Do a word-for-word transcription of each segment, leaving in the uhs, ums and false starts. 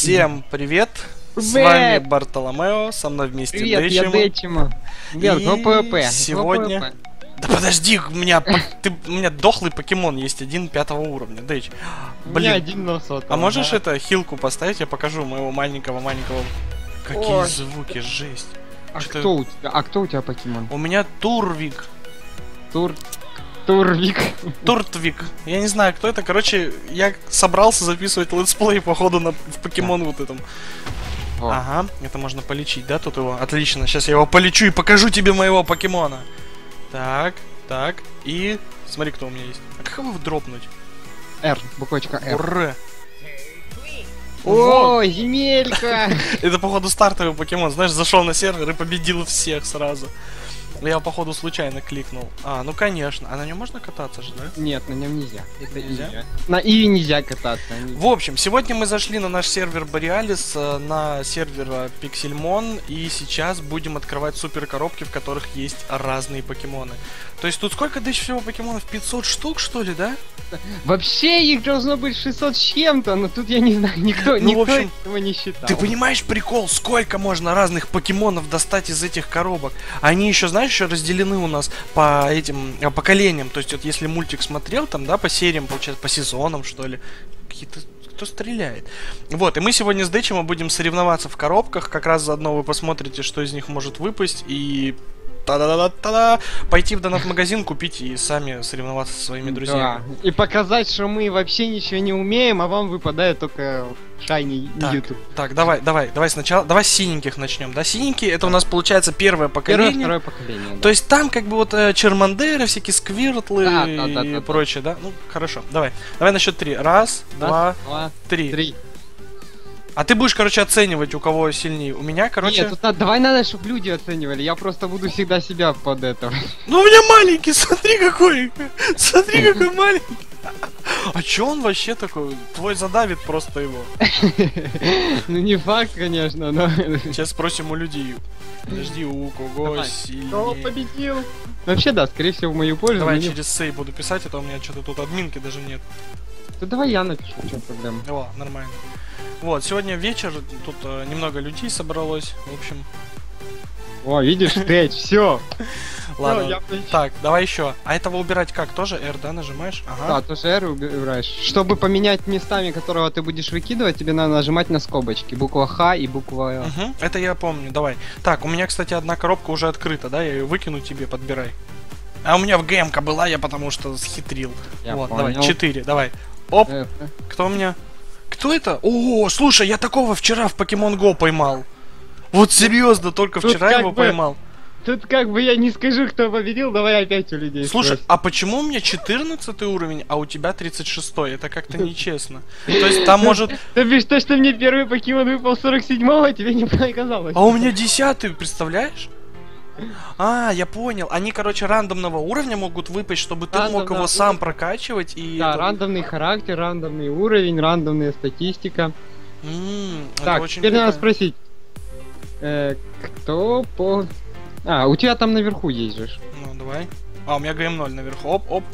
Всем привет! Привет! С вами Бартоломео, со мной вместе Привет, Дэчима. я Дэчима. Нет, И ну ПВП. сегодня... Ну, ПВП. Да подожди, у меня, по- ты, у меня дохлый покемон есть, один пятого уровня, Дэч. У меня Блин, один на сотого. а можешь ага. это, хилку поставить, я покажу моего маленького-маленького... Какие Ой. звуки, жесть. А Что-то- кто у тебя? А кто у тебя покемон? У меня Турвик. Тур... Турвик. Туртвик. Я не знаю, кто это. Короче, я собрался записывать летсплей, походу, на, в покемон вот этом. О. Ага, это можно полечить, да, тут его? Отлично, сейчас я его полечу и покажу тебе моего покемона. Так, так, и... Смотри, кто у меня есть. А как его дропнуть? Р, буквочка Р. Ура! О, земелька! Это, походу, стартовый покемон. Знаешь, зашел на сервер и победил всех сразу. Я его, походу, случайно кликнул. А, ну конечно. А на нем можно кататься же, да? Нет, на нем нельзя. Это Нельзя? Иви. На Иви нельзя кататься. они- В общем, сегодня мы зашли на наш сервер Borealis, э, на сервер э, Pixelmon, и сейчас будем открывать супер коробки, в которых есть разные покемоны. То есть тут сколько, Дэч, всего покемонов? пятьсот штук, что ли, да? Вообще их должно быть шестьсот с чем-то, но тут я не знаю, никто, Ну, в никто общем, этого не считал. Ты понимаешь прикол, сколько можно разных покемонов достать из этих коробок? Они еще, знаешь, еще разделены у нас по этим э, поколениям. То есть вот если мультик смотрел, там, да, по сериям, получается, по сезонам, что ли. Какие-то... Кто стреляет? Вот, и мы сегодня с Дэчима будем соревноваться в коробках. Как раз заодно вы посмотрите, что из них может выпасть. И... Та-да-да-да-да! Пойти в донат-магазин, купить и сами соревноваться со своими друзьями. Да. И показать, что мы вообще ничего не умеем, а вам выпадает только шайни Так, YouTube. так, давай, давай, давай сначала, давай с синеньких начнем, да? Синенькие это у нас получается первое Первое, поколение. второе поколение. То есть там как бы вот э, Чермандеры, всякие сквиртлы Да, и да, да, да, да. прочее, да? Ну, хорошо, давай. Давай на счет три. Раз, да. два, Раз, два, три. три. А ты будешь, короче, оценивать, у кого сильнее. У меня, короче... Нет, тут надо- давай надо, чтобы люди оценивали. Я просто буду всегда себя под это. Ну, у меня маленький, смотри какой! Смотри, какой маленький! А чё он вообще такой? Твой задавит просто его. Ну не факт, конечно, но... Сейчас спросим у людей. Подожди, у кого Давай. Кто сильнее? победил? Вообще да, скорее всего в мою пользу. Давай но не- через сей буду писать, а то у меня что-то тут админки даже нет. Да давай я напишу, в чем проблема. О, нормально. Вот, сегодня вечер, тут э, немного людей собралось, в общем. О, видишь, Тэч, все. Ладно, я понял. так, давай еще. А этого убирать как? Тоже R, да, нажимаешь? Да, Ага. тоже R убираешь. Чтобы поменять местами, которого ты будешь выкидывать, тебе надо нажимать на скобочки. Буква Х и буква Л. Угу, это я помню, давай. Так, у меня, кстати, одна коробка уже открыта, да, я ее выкину тебе, подбирай. А у меня в ГМ-ка была, я потому что схитрил. Я вот, понял. давай, четыре, давай. Оп, Э, кто у меня? Кто это? О, слушай, я такого вчера в Pokemon Go поймал. Вот серьезно, только Тут вчера как его бы- поймал. Тут как бы я не скажу, кто победил, давай опять у людей Слушай, спросим. а почему у меня четырнадцатый уровень, а у тебя тридцать шестой? Это как-то нечестно. То есть там может... То бишь то, что мне первый покемон выпал сорок седьмого, тебе не показалось. А у меня десятый, представляешь? А, я понял. Они, короче, рандомного уровня могут выпасть, чтобы ты мог Рандомного его сам уровня. прокачивать и... Да, это- рандомный характер, рандомный уровень, рандомная статистика. М, это Так, очень теперь надо прикольно. спросить. э, кто по... А, у тебя там наверху есть же. ж. Ну, давай. А, у меня ГМ ноль наверху. Оп, оп.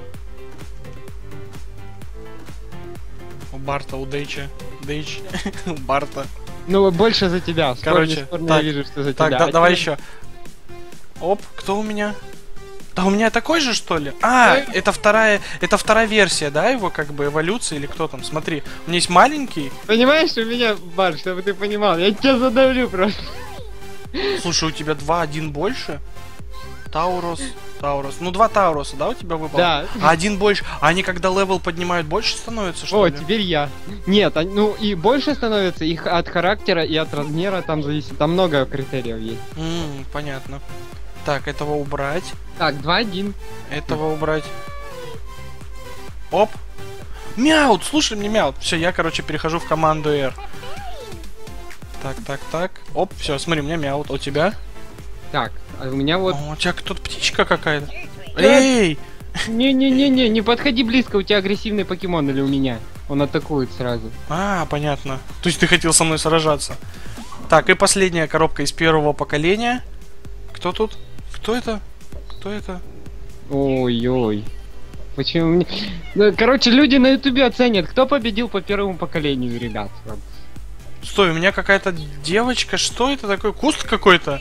У Барта, у Дейча. Дейч. У Барта. Ну, больше за тебя. Спорно, Короче, спорно, так, я вижу, что за Так, тебя. да- А давай теперь- еще. Оп, кто у меня? Да у меня такой же, что ли? А, Ой. это вторая, это вторая версия, да, его как бы эволюции или кто там? Смотри, у меня есть маленький. Понимаешь, у меня, Бар, чтобы ты понимал, я тебя задавлю просто. Слушай, у тебя два, один больше? Таурус, Таурус. Ну, два Тауруса, да, у тебя выпало? Да. А один больше. А они когда левел поднимают, больше становятся, что О, ли? теперь я. Нет, они- ну и больше становится, их от характера и от размера там зависит. Там много критериев есть. М, понятно. Так, этого убрать. Так, два-один. Этого убрать. Оп. Мяут, слушай мне мяут. Все, я, короче, перехожу в команду R. Так, так, так. Оп, все, смотри, у меня мяут. А у тебя? Так, а у меня вот... О, у тебя тут птичка какая-то. Эй! Не-не-не-не, не подходи близко, у тебя агрессивный покемон или у меня. Он атакует сразу. А, понятно. То есть ты хотел со мной сражаться. Так, и последняя коробка из первого поколения. Кто тут? Кто это? Кто это? Ой-ой. Почему мне... Ну, короче, люди на ютубе оценят, кто победил по первому поколению, ребят. Вот. Стой, у меня какая-то девочка. Что это такое? Куст какой-то?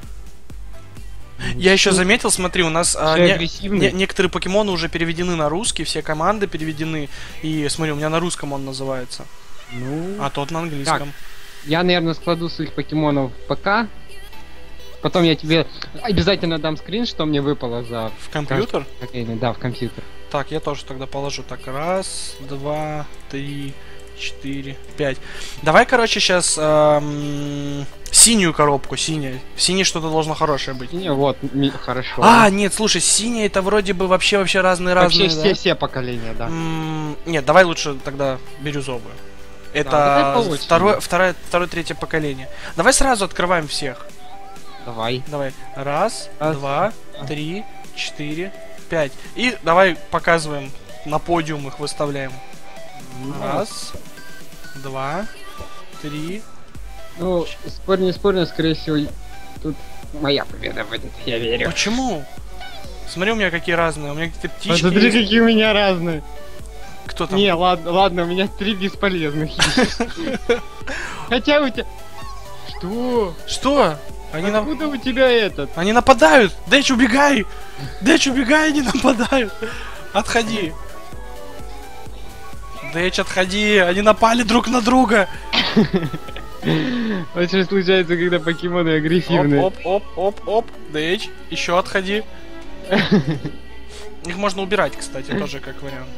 Я еще заметил, смотри, у нас а, не, не, некоторые покемоны уже переведены на русский, все команды переведены. И смотри, у меня на русском он называется. Ну... А тот на английском. Так, я, наверное, складу своих покемонов в ПК. Потом я тебе обязательно дам скрин, что мне выпало за... В компьютер? Каждый... Да, в компьютер. Так, я тоже тогда положу. Так, раз, два, три, четыре, пять. Давай, короче, сейчас эм, синюю коробку, синяя. В синей что-то должно хорошее быть. Синяя, вот, ми- хорошо. А, нет, слушай, синяя это вроде бы вообще вообще разные Вообще разные. все, Да? все поколения, да. М, нет, давай лучше тогда бирюзовую. Это давай второе, второе, второе, третье поколение. Давай сразу открываем всех. Давай. Давай. Раз, Раз, два, три, четыре, пять. И давай показываем, на подиум их выставляем. Раз, два, три. Ну, спорь не спорно, скорее всего, тут моя победа будет, я верю. Почему? Смотри, у меня какие разные. У меня какие-то птички. Посмотри, есть. какие у меня разные. Кто там? Не, ладно, ладно, у меня три бесполезных. Хотя у тебя... Что? Что? Они, на... Откуда у тебя этот? они нападают! Дэч, убегай! Дэч, убегай, они нападают! Отходи! Дэч, отходи! Они напали друг на друга! Вот что случается, когда покемоны агрессивные. Оп, оп, оп, оп, оп. Дэч, еще отходи. Их можно убирать, кстати, тоже как вариант.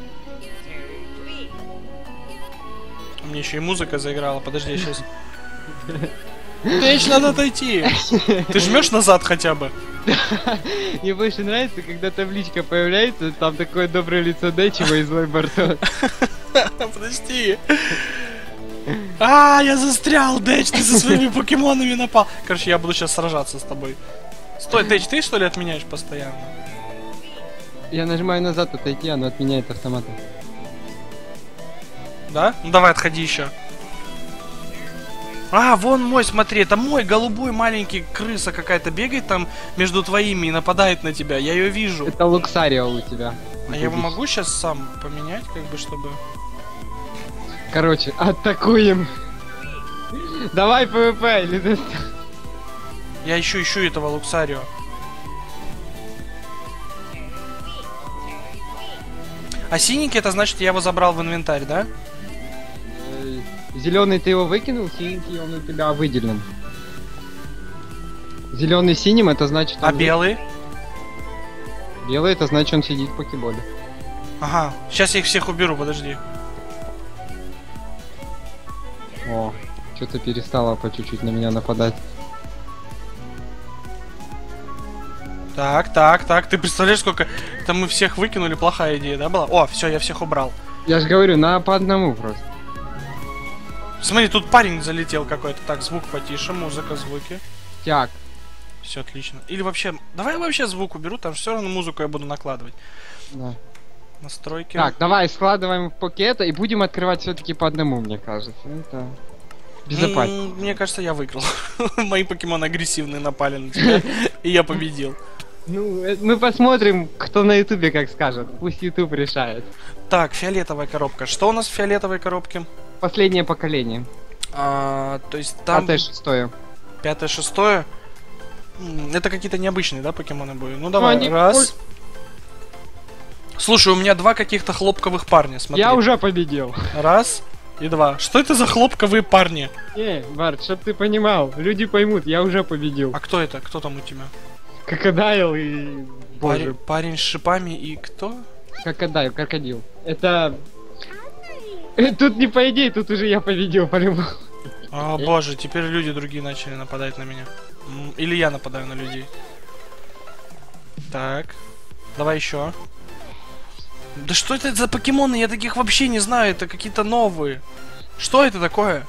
Мне еще и музыка заиграла. Подожди, я сейчас... Дэч, надо отойти! Ты жмешь назад хотя бы? Мне больше нравится, когда табличка появляется, там такое доброе лицо Дэчева и злой Барто. Подожди. А, я застрял, Дэч, ты со своими покемонами напал. Короче, я буду сейчас сражаться с тобой. Стой, Дэч, ты что ли отменяешь постоянно? Я нажимаю назад отойти, оно отменяет автоматом. Да? Ну давай, отходи еще. А, вон мой, смотри, это мой голубой маленький крыса какая-то бегает там между твоими и нападает на тебя. Я ее вижу. Это Луксарио у тебя. А я его могу сейчас сам поменять, как бы, чтобы... Короче, атакуем. Давай ПВП или ты... Я ищу, ищу этого Луксарио. А синенький, это значит, я его забрал в инвентарь, да? Зеленый ты его выкинул, синенький он у тебя выделен. Зеленый синим это значит... А белый? Белый это значит он сидит в покеболе. Ага, сейчас я их всех уберу, подожди. О, что-то перестало по чуть-чуть на меня нападать. Так, так, так, ты представляешь, сколько... Там мы всех выкинули, плохая идея, да, была? О, все, я всех убрал. Я же говорю, на по одному просто. Смотри, тут парень залетел какой-то. Так, звук потише, музыка, звуки. Так. Все отлично. Или вообще, давай я вообще звук уберу, там все равно музыку я буду накладывать. Да. Настройки. Так, давай складываем в пакет и будем открывать все-таки по одному, мне кажется. Это безопасно. М, Мне кажется, я выиграл. Мои покемоны агрессивные напали на тебя, и я победил. Ну, э, мы посмотрим, кто на ютубе как скажет. Пусть ютуб решает. Так, фиолетовая коробка. Что у нас в фиолетовой коробке? Последнее поколение. А, то есть там... Пятое, шестое. Пятое, шестое. М, Это какие-то необычные, да, покемоны были? Ну давай, они раз. Слушай, у меня два каких-то хлопковых парня, смотри. Я уже победил. Раз и два. Что это за хлопковые парни? Не, Барт, чтоб ты понимал, люди поймут, я уже победил. А кто это? Кто там у тебя? Крокодайл и... Парень, Боже, парень с шипами и кто? крокодайл, крокодил. Это... Э, Тут не по идее, тут уже я победил по-любому. О боже, теперь люди другие начали нападать на меня. М, Или я нападаю на людей. Так. Давай еще. Да что это за покемоны? Я таких вообще не знаю. Это какие-то новые. Что это такое?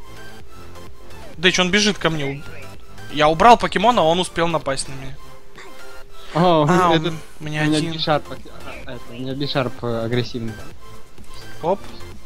Да что он бежит ко мне. Я убрал покемона, а он успел напасть на меня. О, А, это... он- у меня У меня один. Бишарп, а, это, у меня Бишарп э, агрессивный. Оп.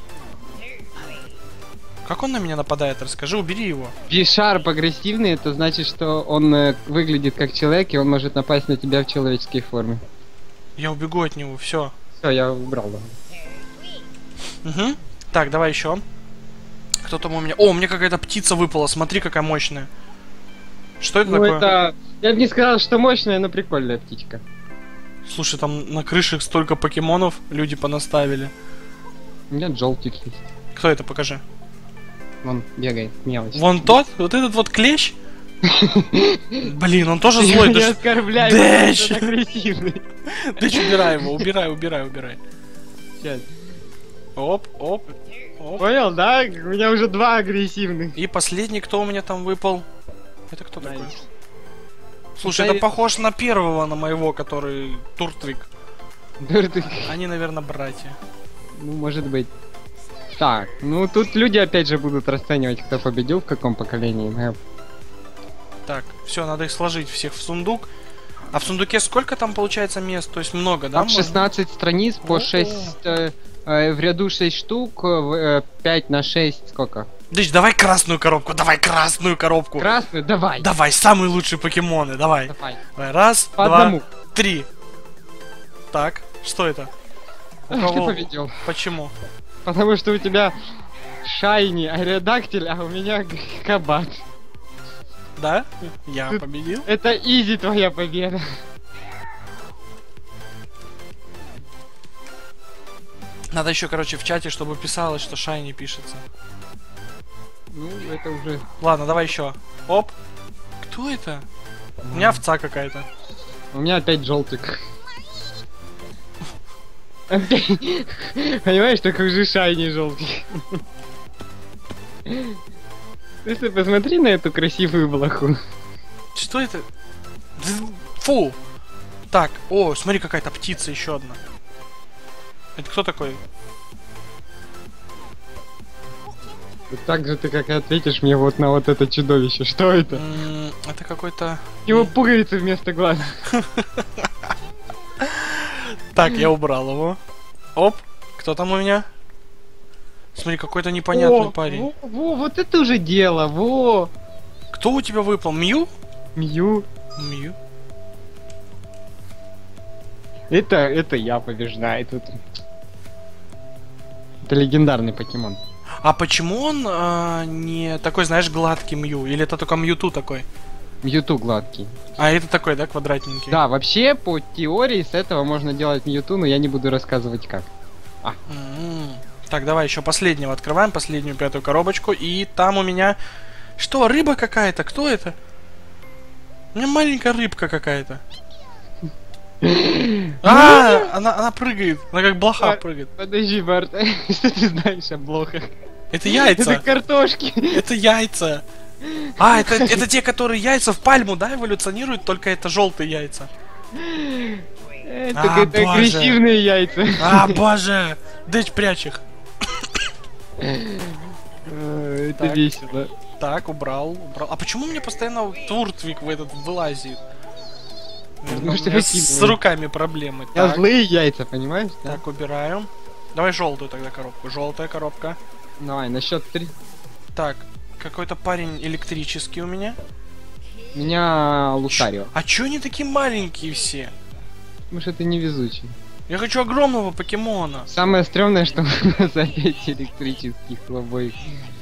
Как он на меня нападает? Расскажи, убери его. Бишарп агрессивный, это значит, что он э, выглядит как человек, и он может напасть на тебя в человеческой форме. Я убегу от него, все. Все, я убрал. Да. Угу. Так, давай еще. Кто там у меня? О, у меня какая-то птица выпала, смотри, какая мощная. Что это Ну такое? это... Я бы не сказал, что мощная, но прикольная птичка. Слушай, там на крышах столько покемонов люди понаставили. У меня желтик есть. Кто это? Покажи. Вон бегает, мелочь. Вон тот? Вот этот вот клещ? Блин, он тоже злой. Не Да ш- оскорбляй, Дэч! он агрессивный. Дэч, убирай его, убирай, убирай, убирай. Сейчас. Оп, оп, оп. Понял, да? У меня уже два агрессивных. И последний, кто у меня там выпал? Это кто такой? Найс. Слушай, Да это и- похож на первого, на моего, который Туртвик. Дуртик. Они, наверное, братья. Ну, может быть. Так, ну тут люди опять же будут расценивать, кто победил в каком поколении. Э, Так, все, надо их сложить всех в сундук. А в сундуке сколько там получается мест? То есть много, да? Там можно? шестнадцать страниц по О. шесть... э, э, в ряду шесть штук, э, пять на шесть сколько? Дэч, давай красную коробку, давай красную коробку. Красную? Давай! Давай, самые лучшие покемоны, давай. Давай. Давай, раз, По два, одному. три. Так, что это? У Ты кого? победил. Почему? Потому что у тебя шайни аэродактиль, а у меня г- кабан. Да? Я Тут- победил? Это изи твоя победа. Надо еще, короче, в чате, чтобы писалось, что Шайни пишется. Ну, это уже... Ладно, давай еще. Оп. Кто это? У меня овца какая-то. У меня опять желтик. Опять. Понимаешь, такой же шайни желтый. Ты посмотри на эту красивую блоху. Что это? Дз- Фу! Так, о, смотри, какая-то птица еще одна. Это кто такой? Так же ты как и ответишь мне вот на вот это чудовище. Что это? М, Это какой-то... Его пуговицы вместо глаз. Так, я убрал его. Оп, кто там у меня? Смотри, какой-то непонятный О, парень. Во, во, вот это уже дело, во! Кто у тебя выпал? Мью? Мью. Мью. Это, это я побеждаю тут. Это легендарный покемон. А почему он а, не такой, знаешь, гладкий Мью? Или это только Мьюту такой? Мьюту гладкий. А это такой, да, квадратненький? Да, вообще, по теории, с этого можно делать Мьюту, но я не буду рассказывать как. М. Так, давай еще последнего открываем, последнюю пятую коробочку. И там у меня... Что, рыба какая-то? Кто это? У меня маленькая рыбка какая-то. А, она, она прыгает. Она как блоха А. прыгает. Подожди, Барт, что ты знаешь о блохах? Это Это яйца. картошки. Это яйца. А, это, это те, которые яйца в пальму, да, эволюционируют, только это желтые яйца. Это А, это боже. агрессивные яйца. А, боже. Дэч, прячь их. Э, Это Так. весело. Так, убрал, убрал. А почему мне постоянно Туртвик в этот вылазит? Потому что У меня с выкидывает. руками проблемы. Я Так, злые яйца, понимаешь? да? так, убираем. Давай желтую тогда коробку. Желтая коробка. Давай, на счет три. Так, какой-то парень электрический у меня. У меня Лукарио. А чё они такие маленькие все? Потому что ты невезучий. Я хочу огромного покемона. Самое стрёмное, что у нас опять электрических обоих.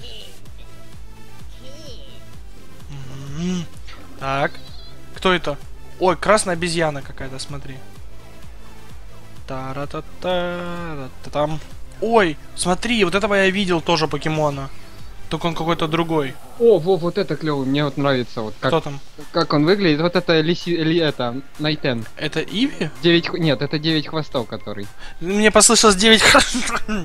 М. Так, кто это? Ой, красная обезьяна какая-то, смотри. Та-ра-та-та-ра-та-там. Ой, смотри, вот этого я видел тоже покемона. Только он какой-то другой. О, во, вот это клевый, мне вот нравится, вот как, Кто там? как он выглядит. Вот это лиси, ли, это, Найтен. Это Иви? Девять, хв- нет, это девять хвостов, который. Мне послышалось девять. Хм.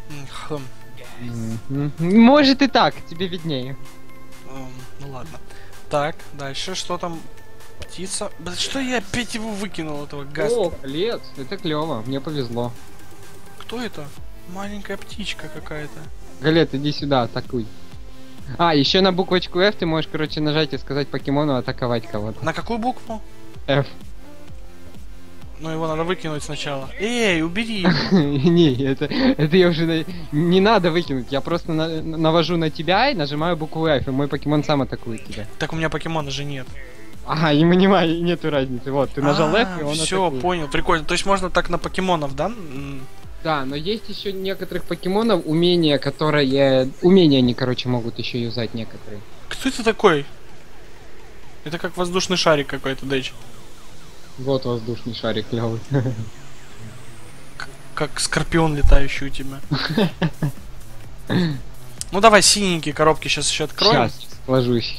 Мгм. Может и так, тебе виднее. Эм, Ну ладно. Так, дальше что там? Птица. Блин, что я опять его выкинул, этого газа? О, лет, это клево, мне повезло. Кто это? Маленькая птичка какая-то. Галет, иди сюда, атакуй. А, еще на буквочку F ты можешь, короче, нажать и сказать покемону атаковать кого-то. На какую букву? F. Ну его надо выкинуть сначала. Эй, убери его. Не, это, это я уже... на- Не надо выкинуть, я просто на- навожу на тебя и нажимаю букву F, и мой покемон сам атакует тебя. Так у меня покемона же нет. Ага, ему нема- нету разницы. Вот, ты нажал F, и он Все, атакует. понял, прикольно. То есть можно так на покемонов, да? м, Да, но есть еще некоторых покемонов умения, которые... Умения они, короче, могут еще юзать некоторые. Кто это такой? Это как воздушный шарик какой-то, Дэч. Вот воздушный шарик клевый. Как скорпион летающий у тебя. Ну давай синенькие коробки сейчас еще откроем. Сейчас сложусь.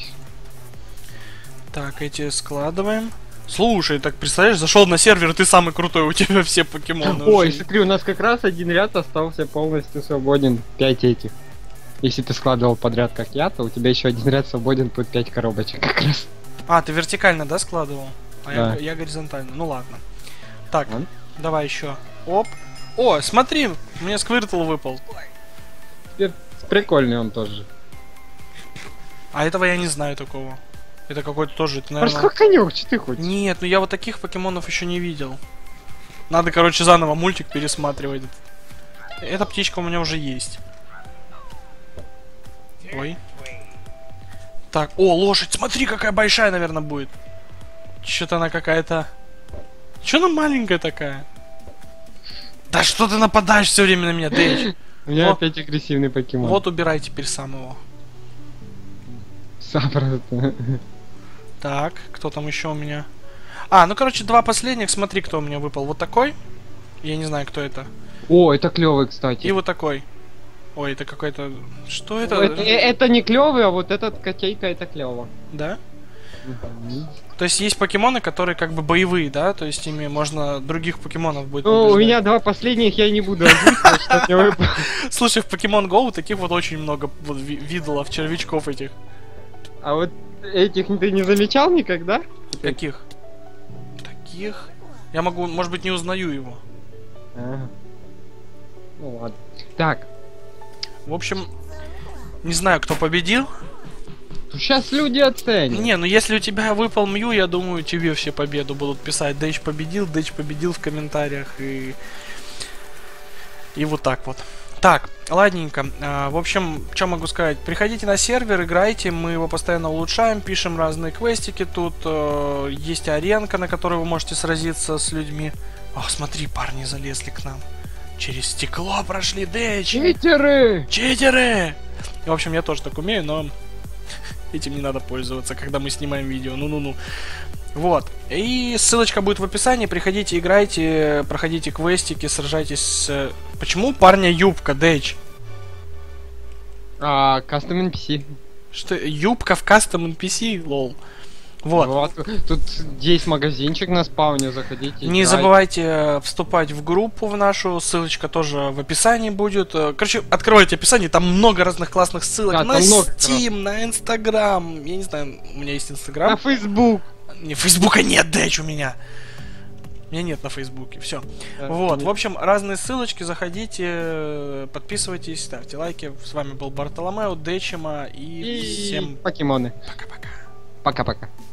Так, эти складываем. Слушай, так представляешь, зашел на сервер, ты самый крутой, у тебя все покемоны. Ой, уже. смотри, у нас как раз один ряд остался полностью свободен. Пять этих. Если ты складывал подряд, как я, то у тебя еще один ряд свободен под пять коробочек как раз. А, ты вертикально, да, складывал? А Да. я, я горизонтально. Ну ладно. Так, Ладно. давай еще. Оп. О, смотри, мне Сквиртл выпал. Теперь прикольный он тоже. А этого я не знаю такого. Это какой-то тоже, это, наверное... Морской конек, что ты хочешь? Нет, ну я вот таких покемонов еще не видел. Надо, короче, заново мультик пересматривать. Эта птичка у меня уже есть. Ой. Так, о, лошадь, смотри, какая большая, наверное, будет. Что-то она какая-то... Че она маленькая такая? Да что ты нападаешь все время на меня, Дэйч? У меня Вот. опять агрессивный покемон. Вот убирай теперь сам его. Запросто. Так, кто там еще у меня? А, ну короче, два последних, смотри, кто у меня выпал. Вот такой. Я не знаю, кто это. О, это клевый, кстати. И вот такой. Ой, это какой-то... Что это? Это, э, это не клевый, а вот этот котейка это клево. Да? То есть есть покемоны, которые как бы боевые, да? То есть ими можно других покемонов будет Ну, у побеждать. меня два последних, я не буду озвучивать, что мне выпало. Слушай, в Pokemon Go таких вот очень много вот, ви- виделов, червячков этих. А вот этих ты не замечал никогда? Каких? Таких? Я могу, может быть, не узнаю его. Ага. Ну ладно. Так, В общем, не знаю, кто победил. сейчас люди оценят. Не, ну если у тебя выпал Мью, я думаю, тебе все победу будут писать. Дэйч победил, Дэйч победил в комментариях и... И вот так вот. Так, ладненько. А, в общем, что могу сказать? Приходите на сервер, играйте, мы его постоянно улучшаем, пишем разные квестики. Тут э, есть аренка, на которой вы можете сразиться с людьми. Ох, смотри, парни залезли к нам. Через стекло прошли, Дэйч! Читеры! Читеры! В общем, я тоже так умею, но этим не надо пользоваться, когда мы снимаем видео. Ну-ну-ну. Вот. И ссылочка будет в описании. Приходите, играйте, проходите квестики, сражайтесь с... Почему у парня юбка, Дэйч? А, кастом эн пи си. Что? Юбка в кастом эн пи си? Лол. Вот. Вот. Тут есть магазинчик на спауне, заходите. Не играйте. забывайте э, вступать в группу в нашу, ссылочка тоже в описании будет. Э, Короче, откройте описание, там много разных классных ссылок. Да, на там много Steam, на Instagram. Я не знаю, у меня есть Instagram. На Facebook. Не, Фейсбука нет, Дэйч, у меня. У меня нет на Фейсбуке, все. Да, Вот, нет. в общем, разные ссылочки, заходите, э, подписывайтесь, ставьте лайки. С вами был Бартоломео, Дэйчима и, И всем покемоны. пока-пока. Пока-пока.